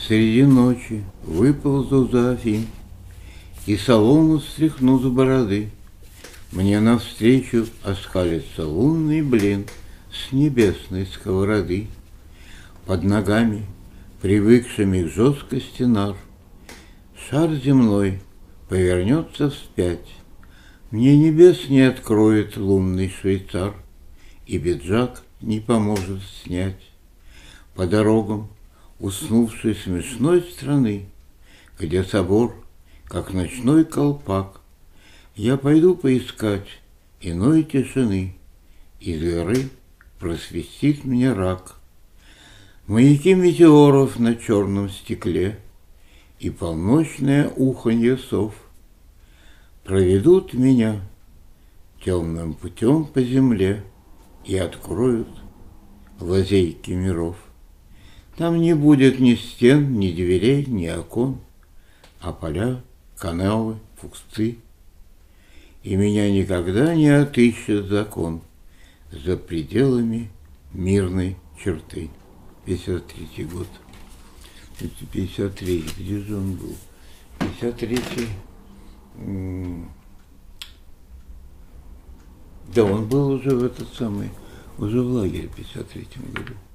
Среди ночи выползу за Афин и солому стряхну с бороды. Мне навстречу оскалится лунный блин с небесной сковороды. Под ногами, привыкшими к жесткости нар, шар земной повернется вспять. Мне небес не откроет лунный швейцар, и пиджак не поможет снять. По дорогам уснувшей смешной страны, где собор, как ночной колпак, я пойду поискать иной тишины, из горы просвистит мне рак. Маяки метеоров на черном стекле и полночное уханье сов проведут меня темным путем по земле и откроют лазейки миров. Там не будет ни стен, ни дверей, ни окон, а поля, канавы, кусты. И меня никогда не отыщет закон за пределами мирной черты. 53-й год. 53-й, где же он был? 53-й. Да, он был уже в этот самый, уже в лагере в 53-м году.